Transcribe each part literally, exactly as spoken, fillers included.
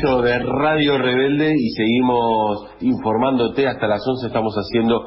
inicio de Radio Rebelde y seguimos informándote hasta las once. Estamos haciendo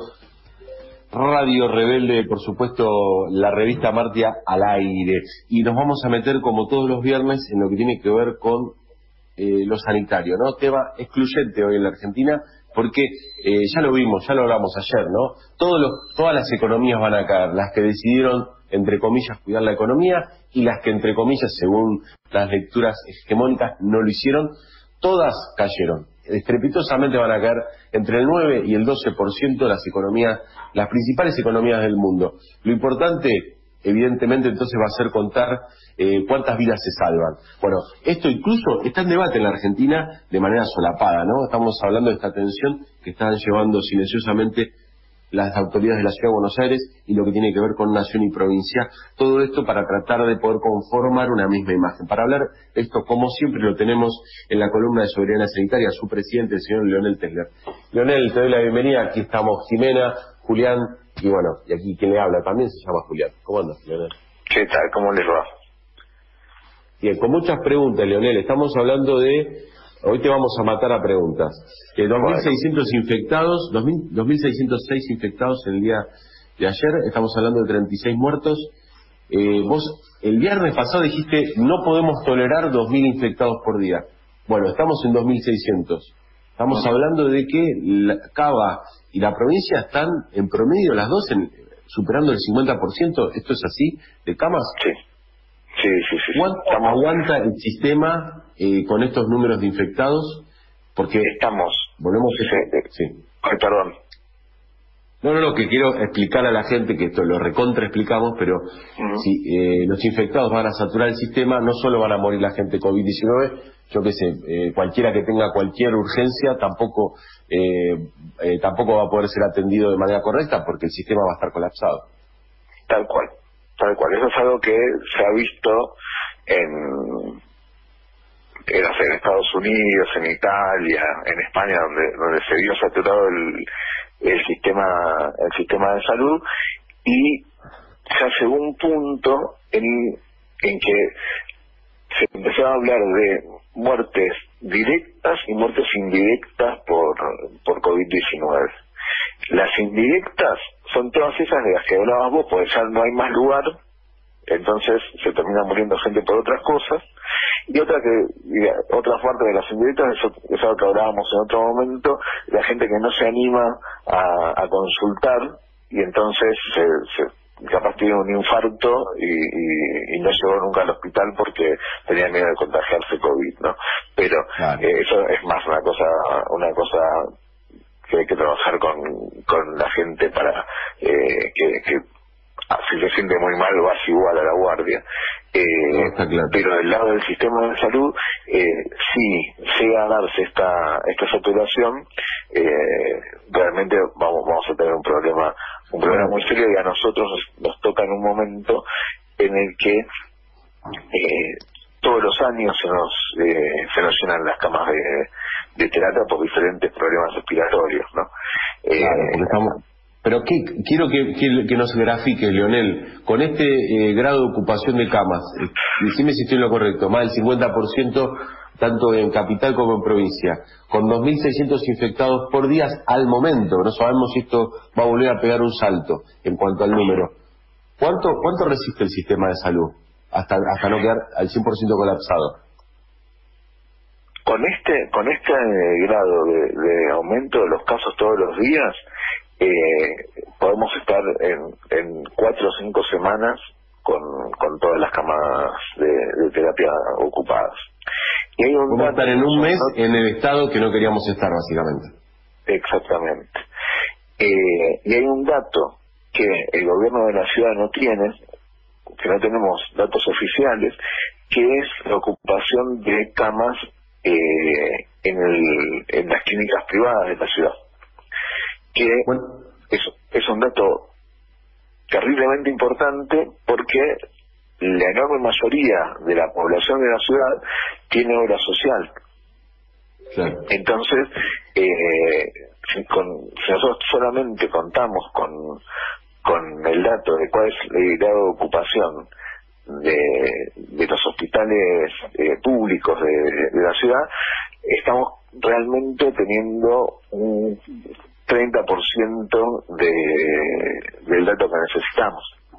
Radio Rebelde, por supuesto, la revista Martia al aire. Y nos vamos a meter, como todos los viernes, en lo que tiene que ver con eh, lo sanitario, ¿no? Tema excluyente hoy en la Argentina, porque eh, ya lo vimos, ya lo hablamos ayer, ¿no? Todos los, todas las economías van a caer, las que decidieron, entre comillas, cuidar la economía, y las que, entre comillas, según las lecturas hegemónicas, no lo hicieron, todas cayeron. Estrepitosamente van a caer entre el nueve y el doce por ciento las economías, las principales economías del mundo. Lo importante, evidentemente, entonces va a ser contar eh, cuántas vidas se salvan. Bueno, esto incluso está en debate en la Argentina de manera solapada, ¿no? Estamos hablando de esta tensión que están llevando silenciosamente las autoridades de la Ciudad de Buenos Aires y lo que tiene que ver con nación y provincia. Todo esto para tratar de poder conformar una misma imagen. Para hablar de esto, como siempre, lo tenemos en la columna de Soberanía Sanitaria, su presidente, el señor Leonel Tesler. Leonel, te doy la bienvenida. Aquí estamos Jimena, Julián y bueno, y aquí quien le habla también se llama Julián. ¿Cómo andas, Leonel? ¿Qué tal? ¿Cómo les va? Bien, con muchas preguntas, Leonel. Estamos hablando de... Hoy te vamos a matar a preguntas. Eh, dos mil seiscientos bueno. infectados, dos mil seiscientos seis infectados en el día de ayer. Estamos hablando de treinta y seis muertos. Eh, vos el viernes pasado dijiste no podemos tolerar dos mil infectados por día. Bueno, estamos en dos mil seiscientos. Estamos bueno. hablando de que la Cava y la provincia están en promedio las dos en, superando el cincuenta por ciento. ¿Esto es así de camas? Sí. Sí, sí, sí. ¿Cuánto estamos... aguanta el sistema eh, con estos números de infectados? Porque estamos... Volvemos a... Sí. sí. Ay, perdón. No, no, no, que quiero explicar a la gente que esto lo recontra explicamos, pero uh-huh. si eh, los infectados van a saturar el sistema, no solo van a morir la gente COVID diecinueve, yo qué sé, eh, cualquiera que tenga cualquier urgencia tampoco eh, eh, tampoco va a poder ser atendido de manera correcta porque el sistema va a estar colapsado. Tal cual. Tal cual, eso es algo que se ha visto en, en, en Estados Unidos, en Italia, en España, donde donde se vio saturado el, el sistema el sistema de salud, y ya llegó un punto en, en que se empezó a hablar de muertes directas y muertes indirectas por, por COVID diecinueve. Las indirectas son todas esas de las que hablabas vos, porque ya no hay más lugar, entonces se termina muriendo gente por otras cosas, y otra que y otra parte de las indirectas es eso que hablábamos en otro momento, la gente que no se anima a, a consultar y entonces se, se capaz tiene un infarto y, y, y no llegó nunca al hospital porque tenía miedo de contagiarse COVID, ¿no? Pero claro. eh, eso es más una cosa una cosa que hay que trabajar con, con la gente para eh, que, que si se siente muy mal vas igual a la guardia. Eh, no, claro. Pero del lado del sistema de salud, eh, si llega a darse esta esta saturación, eh, realmente vamos vamos a tener un problema un problema muy serio, y a nosotros nos, nos toca en un momento en el que eh, todos los años se nos eh, se nos llenan las camas de, de terapia por diferentes problemas respiratorios, ¿no? Eh, claro, porque estamos... Pero ¿qué? Quiero que, que, que nos grafiques, Leonel, con este eh, grado de ocupación de camas, eh, decime si estoy en lo correcto, más del cincuenta por ciento tanto en capital como en provincia, con dos mil seiscientos infectados por día al momento, no sabemos si esto va a volver a pegar un salto en cuanto al número. ¿Cuánto, cuánto resiste el sistema de salud hasta, hasta no quedar al cien por ciento colapsado? Con este, con este grado de, de aumento de los casos todos los días, eh, podemos estar en, en cuatro o cinco semanas con, con todas las camas de, de terapia ocupadas. Y hay un Vamos a estar en un mes en el estado que no queríamos estar, básicamente. Exactamente. Eh, y hay un dato que el gobierno de la ciudad no tiene, que no tenemos datos oficiales, que es la ocupación de camas eh, en, el, en las clínicas privadas de la ciudad. Que bueno. es, es un dato terriblemente importante porque la enorme mayoría de la población de la ciudad tiene obra social. Claro. Entonces, eh, si, con, si nosotros solamente contamos con, con el dato de cuál es el grado de ocupación de, de los hospitales eh, públicos de, de la ciudad, estamos realmente teniendo un treinta por ciento de, del dato que necesitamos.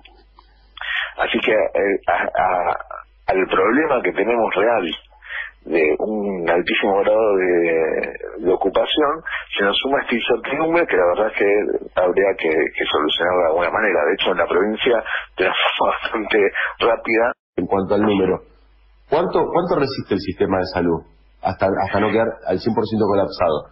Así que eh, a, a, al problema que tenemos real de un altísimo grado de, de ocupación, se nos suma esta incertidumbre que la verdad es que habría que, que solucionar de alguna manera. De hecho, en la provincia, de una forma bastante rápida. En cuanto al número, ¿cuánto cuánto resiste el sistema de salud hasta hasta no quedar al cien por ciento colapsado?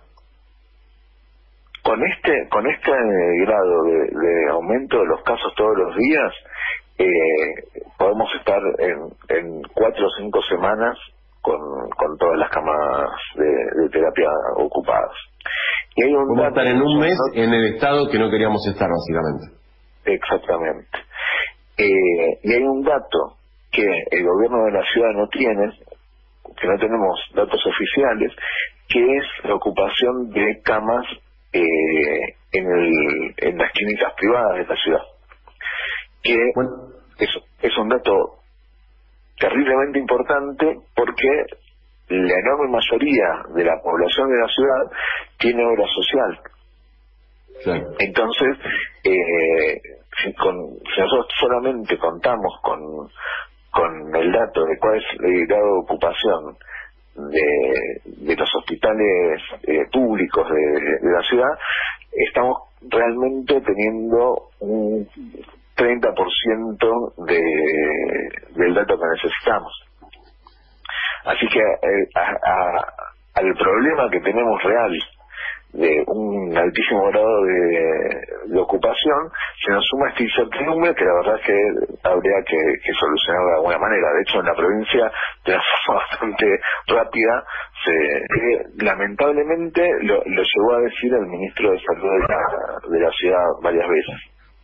Con este con este grado de, de aumento de los casos todos los días, eh, podemos estar en, en cuatro o cinco semanas con, con todas las camas de, de terapia ocupadas. Y hay un Vamos a estar en un mes ¿no? en el estado que no queríamos estar, básicamente. Exactamente. Eh, y hay un dato que el gobierno de la ciudad no tiene, que no tenemos datos oficiales, que es la ocupación de camas eh, en, el, en las clínicas privadas de la ciudad. Que bueno. es, es un dato terriblemente importante porque la enorme mayoría de la población de la ciudad tiene obra social. Sí. Entonces, eh, si, con, si nosotros solamente contamos con, con el dato de cuál es el grado de ocupación de, de los hospitales eh, públicos de, de la ciudad, estamos realmente teniendo un treinta por ciento de, del dato que necesitamos. Así que eh, a, a, al problema que tenemos real de un altísimo grado de, de ocupación, se nos suma esta incertidumbre que la verdad es que habría que, que solucionar de alguna manera. De hecho, en la provincia, de una forma bastante rápida, se eh, lamentablemente lo, lo llegó a decir el ministro de Salud de la, de la ciudad varias veces.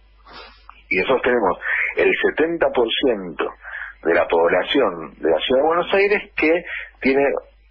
Y nosotros tenemos el setenta por ciento de la población de la ciudad de Buenos Aires que tiene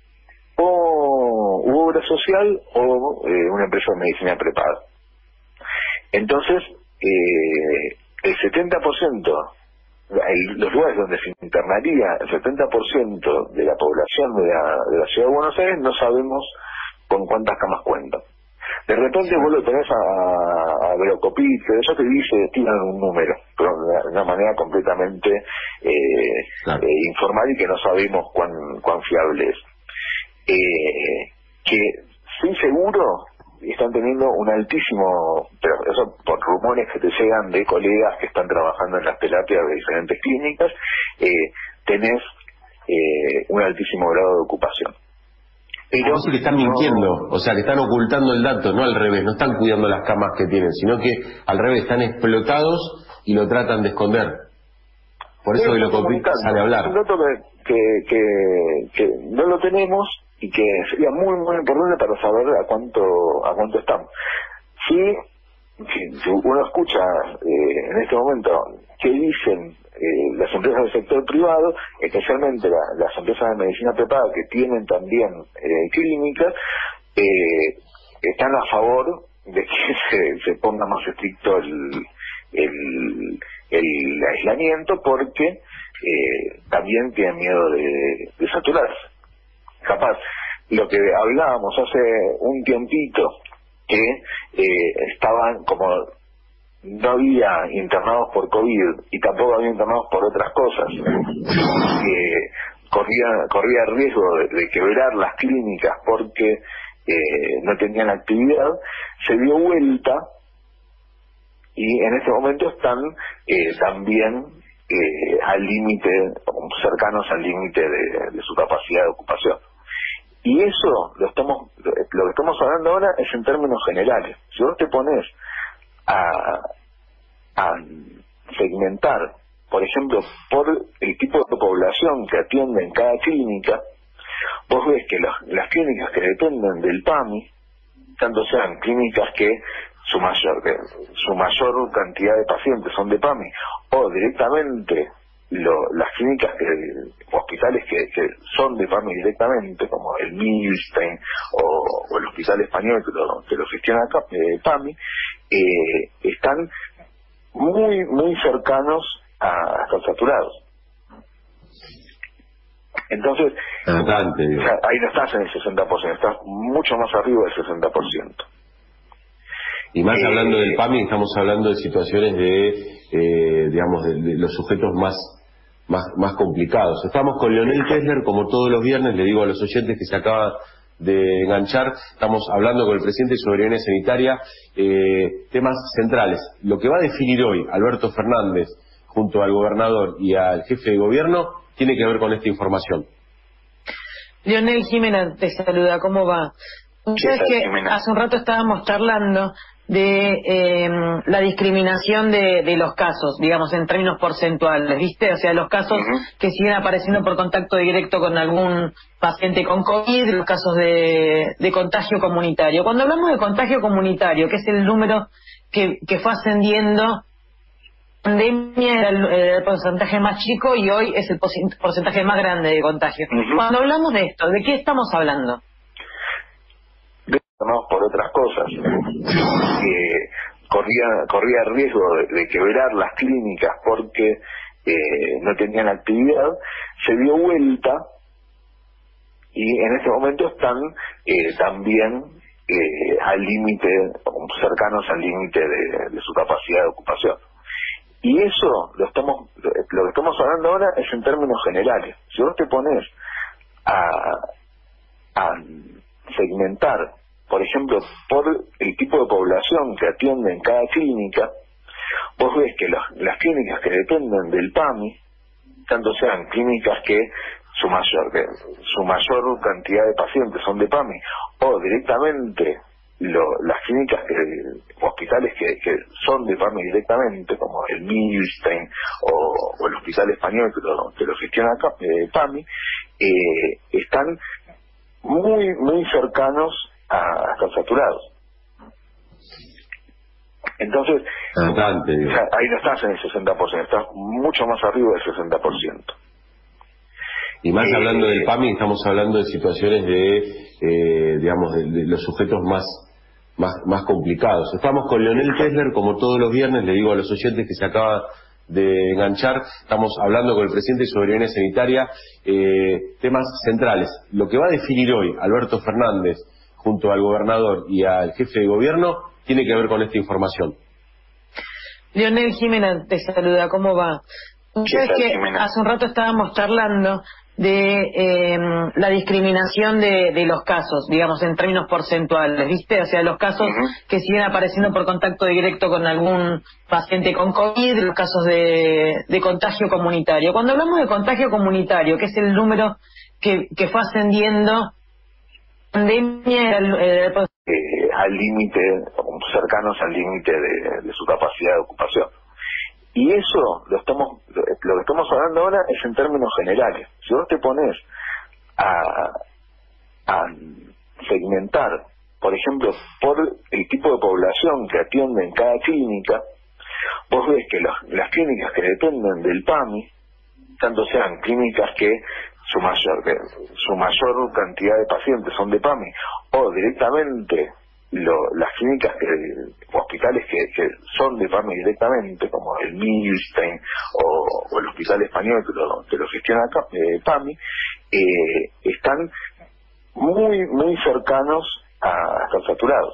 o obra social o eh, una empresa de medicina prepaga. Entonces, eh, el setenta por ciento, el, los lugares donde se internaría el setenta por ciento de la población de la, de la ciudad de Buenos Aires, no sabemos con cuántas camas cuentan. De repente vos lo tenés a, a Velocopit, que eso te dice, tiran un número, pero de una manera completamente eh, claro. eh, informal y que no sabemos cuán, cuán fiable es. Eh, que sí seguro están teniendo un altísimo, pero eso por rumores que te llegan de colegas que están trabajando en las terapias de diferentes clínicas, eh, tenés eh, un altísimo grado de ocupación. Pero que están mintiendo, o sea, que están ocultando el dato, no al revés, no están cuidando las camas que tienen, sino que al revés, están explotados y lo tratan de esconder. Por eso Velocopit sale a hablar. Es un dato que, que, que, que no lo tenemos y que sería muy muy importante para saber a cuánto a cuánto estamos. Si, si, si uno escucha eh, en este momento qué dicen eh, las empresas del sector privado, especialmente la, las empresas de medicina prepaga que tienen también eh, clínicas, eh, están a favor de que se, se ponga más estricto el, el, el aislamiento porque eh, también tienen miedo de, de saturarse. Capaz, lo que hablábamos hace un tiempito, que eh, estaban como no había internados por COVID y tampoco había internados por otras cosas, que corría, corría el riesgo de, de quebrar las clínicas porque eh, no tenían actividad, se dio vuelta y en este momento están eh, también eh, al límite, cercanos al límite de, de su capacidad de ocupación. Y eso lo estamos lo que estamos hablando ahora es en términos generales. Si vos te pones a, a segmentar, por ejemplo, por el tipo de población que atiende en cada clínica, vos ves que los, las clínicas que dependen del PAMI, tanto sean clínicas que su mayor que su mayor cantidad de pacientes son de PAMI, o directamente Lo, las clínicas, que, hospitales que, que son de PAMI directamente, como el Milstein o, o el Hospital Español que lo, que lo gestiona acá, eh, PAMI, eh, están muy muy cercanos a, a estar saturados. Entonces, Bastante, o sea, ahí no estás en el sesenta por ciento, estás mucho más arriba del sesenta por ciento. Y más eh, hablando del PAMI, estamos hablando de situaciones de, eh, digamos, de, de los sujetos más, más, más complicados. Estamos con Leonel Kessler, como todos los viernes, le digo a los oyentes que se acaba de enganchar, estamos hablando con el presidente de Soberanía Sanitaria, eh, temas centrales. Lo que va a definir hoy Alberto Fernández, junto al gobernador y al jefe de gobierno, tiene que ver con esta información. Leonel, Jimena te saluda, ¿cómo va? Sabes que hace un rato estábamos charlando de eh, la discriminación de, de los casos, digamos, en términos porcentuales, ¿viste? O sea, los casos uh-huh. que siguen apareciendo por contacto directo con algún paciente con COVID, los casos de, de contagio comunitario. Cuando hablamos de contagio comunitario, que es el número que, que fue ascendiendo, pandemia era el, el porcentaje más chico y hoy es el porcentaje más grande de contagio. Uh-huh. Cuando hablamos de esto, ¿de qué estamos hablando? No, por otras cosas. Eh, corría corría riesgo de, de quebrar las clínicas porque eh, no tenían actividad, se dio vuelta y en este momento están eh, también eh, al límite, cercanos al límite de, de su capacidad de ocupación. Y eso lo estamos lo que estamos hablando ahora es en términos generales. Si vos te pones a, a segmentar, por ejemplo, por el tipo de población que atiende en cada clínica, vos ves que los, las clínicas que dependen del PAMI, tanto sean clínicas que su mayor que su mayor cantidad de pacientes son de PAMI, o directamente lo, las clínicas, que, hospitales que, que son de PAMI directamente, como el Milstein o, o el Hospital Español que lo, que lo gestiona acá, eh, PAMI, eh, están muy, muy cercanos a estar saturados. Entonces, Bastante, o sea, ahí no estás en el sesenta por ciento, estás mucho más arriba del sesenta por ciento. Y más eh, hablando del PAMI, estamos hablando de situaciones de, eh, digamos, de, de los sujetos más, más, más complicados. Estamos con Leonel Kessler, como todos los viernes, le digo a los oyentes que se acaba de enganchar, estamos hablando con el presidente de Soberanía Sanitaria, eh, temas centrales. Lo que va a definir hoy Alberto Fernández, junto al gobernador y al jefe de gobierno, tiene que ver con esta información. Leonel, Jimena te saluda, ¿cómo va? Sabes que Jimena? Hace un rato estábamos charlando de eh, la discriminación de, de los casos, digamos, en términos porcentuales, ¿viste? O sea, los casos uh-huh. que siguen apareciendo por contacto directo con algún paciente con COVID, los casos de, de contagio comunitario. Cuando hablamos de contagio comunitario, que es el número que, que fue ascendiendo, pandemia era el, el, eh, al límite, cercanos al límite de, de su capacidad de ocupación. Y eso lo estamos lo, lo que estamos hablando ahora es en términos generales. Si vos te pones a, a segmentar, por ejemplo, por el tipo de población que atiende en cada clínica, vos ves que los, las clínicas que dependen del PAMI, tanto sean clínicas que su mayor que su mayor cantidad de pacientes son de PAMI, o directamente lo, las clínicas que, hospitales que, que son de PAMI directamente, como el Milstein o, o el Hospital Español que lo, que lo gestiona acá, eh, PAMI, eh, están muy muy cercanos a, a estar saturados.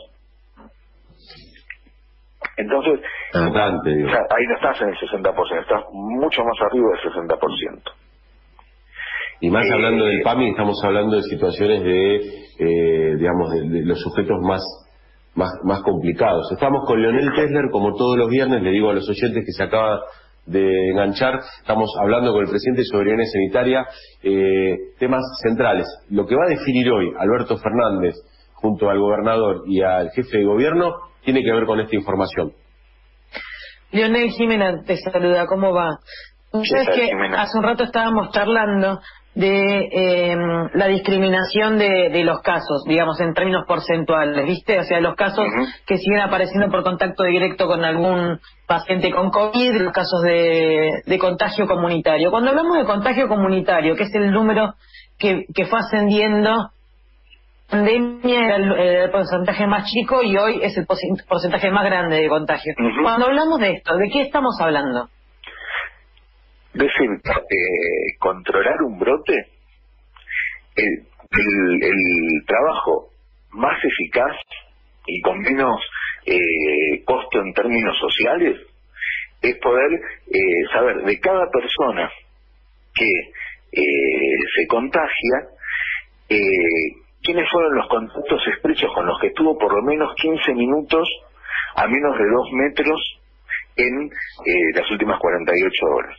Entonces, Bastante, o sea, ahí no estás en el sesenta por ciento, estás mucho más arriba del sesenta por ciento. Y más eh, hablando del PAMI, estamos hablando de situaciones de, eh, digamos, de, de los sujetos más, más, más complicados. Estamos con Leonel Kessler, como todos los viernes, le digo a los oyentes que se acaba de enganchar, estamos hablando con el presidente de Soberanía Sanitaria, eh, temas centrales. Lo que va a definir hoy Alberto Fernández, junto al gobernador y al jefe de gobierno, tiene que ver con esta información. Leonel, Jimena te saluda, ¿cómo va? Sabes que Jimena? Hace un rato estábamos charlando de eh, la discriminación de, de los casos, digamos, en términos porcentuales, ¿viste? O sea, los casos uh-huh. que siguen apareciendo por contacto directo con algún paciente con COVID, los casos de, de contagio comunitario. Cuando hablamos de contagio comunitario, que es el número que, que fue ascendiendo, pandemia era el, el porcentaje más chico y hoy es el porcentaje más grande de contagio. Uh-huh. Cuando hablamos de esto, ¿de qué estamos hablando? Decir, eh, controlar un brote el, el, el trabajo más eficaz y con menos eh, costo en términos sociales es poder eh, saber de cada persona que eh, se contagia eh, quiénes fueron los contactos estrechos con los que estuvo por lo menos quince minutos a menos de dos metros en eh, las últimas cuarenta y ocho horas.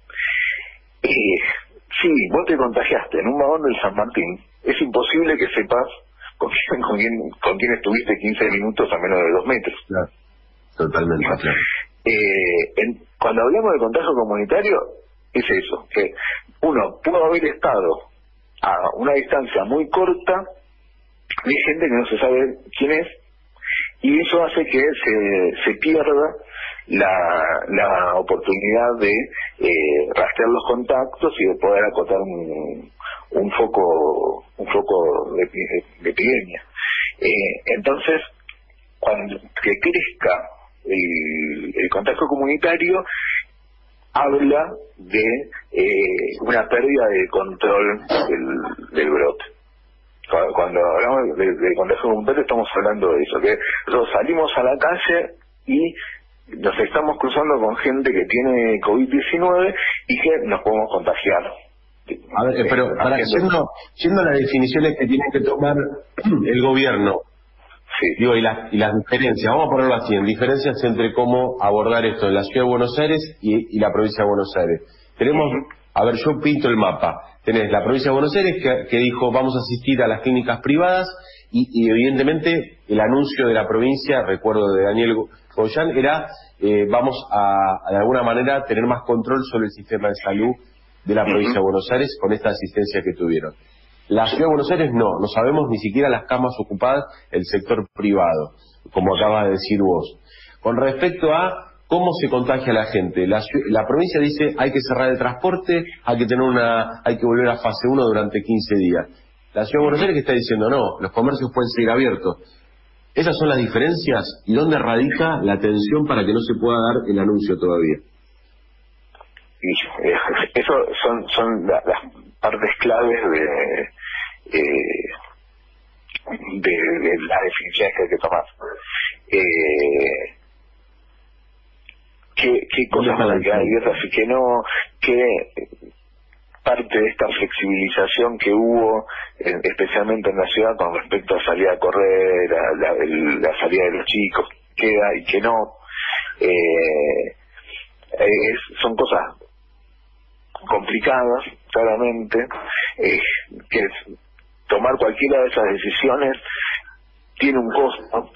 Eh, si vos te contagiaste en un vagón del San Martín, es imposible que sepas con quién, con quién, con quién estuviste quince minutos a menos de dos metros. Claro, totalmente. ¿No? Claro. Eh, en, cuando hablamos de contagio comunitario, es eso, que uno pudo haber estado a una distancia muy corta de gente que no se sabe quién es, y eso hace que se, se pierda la, la oportunidad de eh, rastrear los contactos y de poder acotar un, un foco un foco de, de epidemia. Eh, entonces, cuando que crezca el, el contagio comunitario, habla de eh, una pérdida de control del, del brote. Cuando hablamos de, de contagio comunitario estamos hablando de eso, que nosotros salimos a la calle y nos estamos cruzando con gente que tiene COVID diecinueve y que nos podemos contagiar. A ver, pero para yendo, yendo a las definiciones que tiene que tomar el gobierno, sí. digo, y, la, y las diferencias, vamos a ponerlo así, en diferencias entre cómo abordar esto en la ciudad de Buenos Aires y, y la provincia de Buenos Aires. Tenemos, uh-huh. a ver, yo pinto el mapa. Tenés la provincia de Buenos Aires que, que dijo vamos a asistir a las clínicas privadas y, y evidentemente el anuncio de la provincia, recuerdo de Daniel Goyán, era eh, vamos a, a de alguna manera tener más control sobre el sistema de salud de la provincia de Buenos Aires con esta asistencia que tuvieron. La ciudad de Buenos Aires no, no sabemos ni siquiera las camas ocupadas el sector privado, como acabas de decir vos. Con respecto a cómo se contagia la gente, la, la provincia dice hay que cerrar el transporte, hay que tener una, hay que volver a fase uno durante quince días. La ciudad de Buenos Aires que está diciendo no, los comercios pueden seguir abiertos. ¿Esas son las diferencias? ¿Y dónde radica la tensión para que no se pueda dar el anuncio todavía? Y, eh, eso son son la, las partes claves de, eh, de, de las definiciones que hay que tomar. Eh, ¿Qué, qué cosas van a quedar abiertas y que no? ¿Qué parte de esta flexibilización que hubo, eh, especialmente en la ciudad, con respecto a salir a correr, a la, el, la salida de los chicos, queda y que no? Eh, es, son cosas complicadas, claramente, eh, que tomar cualquiera de esas decisiones tiene un costo,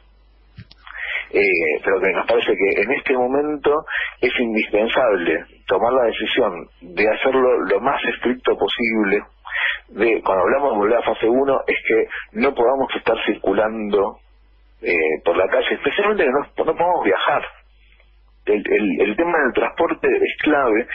eh, pero que nos parece que en este momento es indispensable tomar la decisión de hacerlo lo más estricto posible. De cuando hablamos de volver a fase uno, es que no podamos estar circulando eh, por la calle, especialmente que no, no podemos viajar. El, el, el tema del transporte es clave,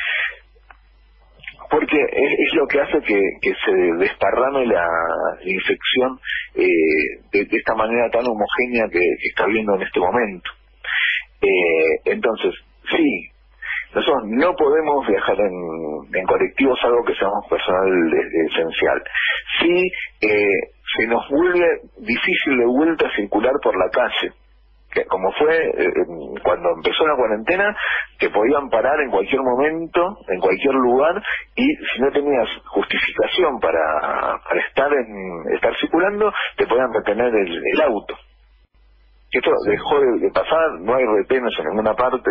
porque es, es lo que hace que, que se desparrame la infección eh, de, de esta manera tan homogénea que, que está habiendo en este momento. Eh, entonces, sí, nosotros no podemos viajar en, en colectivos, salvo que seamos personal esencial. Sí, eh, se nos vuelve difícil de vuelta a circular por la calle, que como fue eh, cuando empezó la cuarentena, te podían parar en cualquier momento, en cualquier lugar, y si no tenías justificación para, para estar en estar circulando, te podían retener el, el auto. Esto dejó de, de pasar, no hay retenes en ninguna parte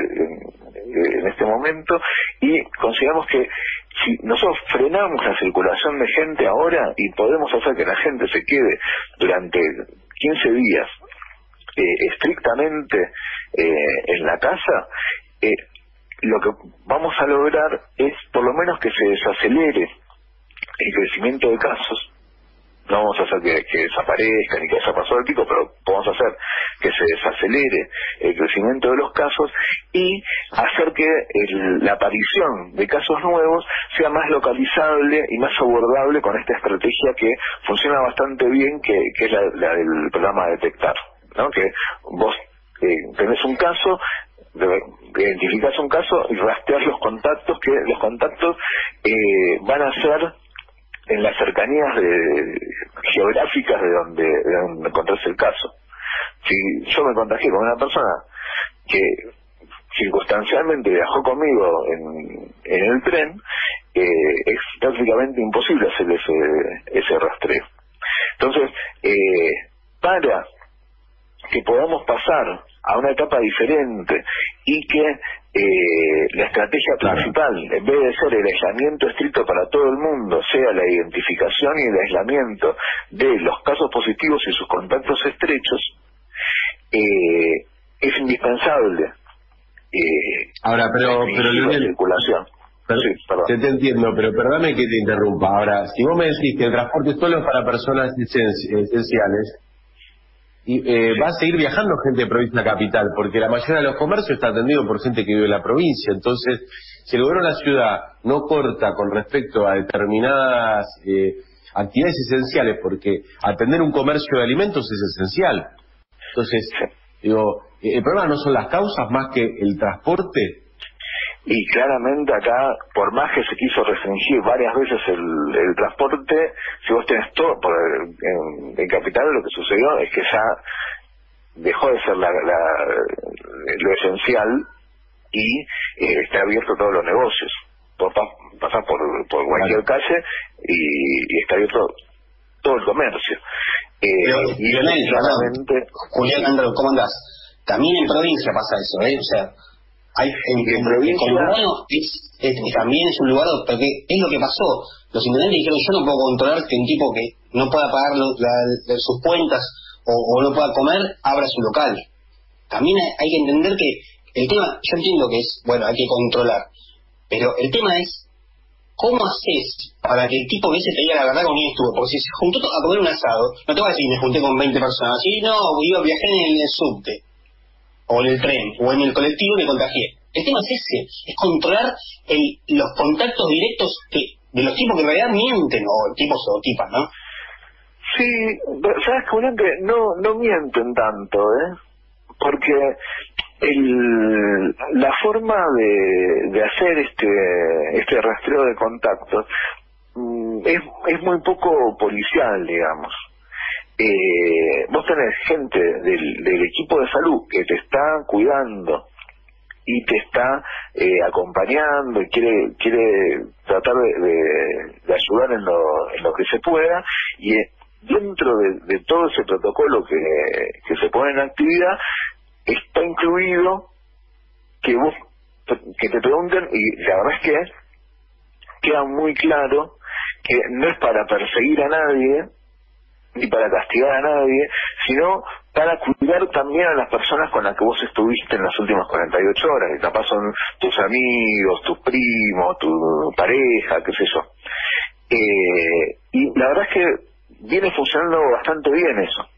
en, en este momento, y consideramos que si nosotros frenamos la circulación de gente ahora y podemos hacer que la gente se quede durante quince días Eh, estrictamente eh, en la casa, eh, lo que vamos a lograr es por lo menos que se desacelere el crecimiento de casos. No vamos a hacer que, que desaparezcan y que haya pasado el pico, pero podemos hacer que se desacelere el crecimiento de los casos y hacer que el, la aparición de casos nuevos sea más localizable y más abordable con esta estrategia que funciona bastante bien, que, que es la, la del programa Detectar, ¿no? Que vos eh, tenés un caso, identificás un caso y rastreás los contactos, que los contactos eh, van a ser en las cercanías de, geográficas de donde, de donde encontrás el caso. Si yo me contagié con una persona que circunstancialmente viajó conmigo en, en el tren, eh, es prácticamente imposible hacer ese, ese rastreo. Entonces, eh, para que podamos pasar a una etapa diferente y que eh, la estrategia principal, en vez de ser el aislamiento estricto para todo el mundo, sea la identificación y el aislamiento de los casos positivos y sus contactos estrechos, eh, es indispensable. Eh, Ahora, pero, pero la circulación. Pero, sí, te, te entiendo, pero perdóname que te interrumpa. Ahora, si vos me decís que el transporte solo es para personas esenciales, y eh, va a seguir viajando gente de provincia a capital, porque la mayoría de los comercios está atendido por gente que vive en la provincia. Entonces, si el gobierno de la ciudad no corta con respecto a determinadas eh, actividades esenciales, porque atender un comercio de alimentos es esencial. Entonces, digo, el problema no son las causas más que el transporte. Y claramente acá, por más que se quiso restringir varias veces el, el transporte, si vos tenés todo, por en, en Capital lo que sucedió es que ya dejó de ser la, la, lo esencial y eh, está abierto todos los negocios. Vos pasás por, por cualquier vale. calle y, y está abierto todo el comercio. Eh, Pero, y Lionel, claramente... Julián Andro, ¿cómo andás? También en provincia pasa eso, ¿eh? O sea... Hay, en, en, en provincia es, es, es, también es un lugar porque es lo que pasó. Los intendentes dijeron: yo no puedo controlar que un tipo que no pueda pagar lo, la, la, sus cuentas o, o no pueda comer abra su local. También hay, hay que entender que el tema, yo entiendo que es, bueno, hay que controlar, pero el tema es ¿cómo haces para que el tipo ese te diga la verdad con quién estuvo? Porque si se juntó a comer un asado, no te va a decir me junté con veinte personas, y no, yo viajé en el subte o en el tren, o en el colectivo y me contagié. El tema es ese, es controlar el, los contactos directos que, de los tipos que en realidad mienten, o tipos o tipas, ¿no? Sí, sabes que que no, no mienten tanto, ¿eh? Porque el, la forma de, de hacer este, este rastreo de contactos mm, es, es muy poco policial, digamos. Eh, vos tenés gente del, del equipo de salud que te está cuidando y te está eh, acompañando y quiere quiere tratar de, de, de ayudar en lo, en lo que se pueda, y eh, dentro de, de todo ese protocolo que, que se pone en actividad está incluido que vos que te pregunten, y la verdad es que queda muy claro que no es para perseguir a nadie ni para castigar a nadie, sino para cuidar también a las personas con las que vos estuviste en las últimas cuarenta y ocho horas, que capaz son tus amigos, tus primos, tu pareja, qué sé yo. Eh, y la verdad es que viene funcionando bastante bien eso.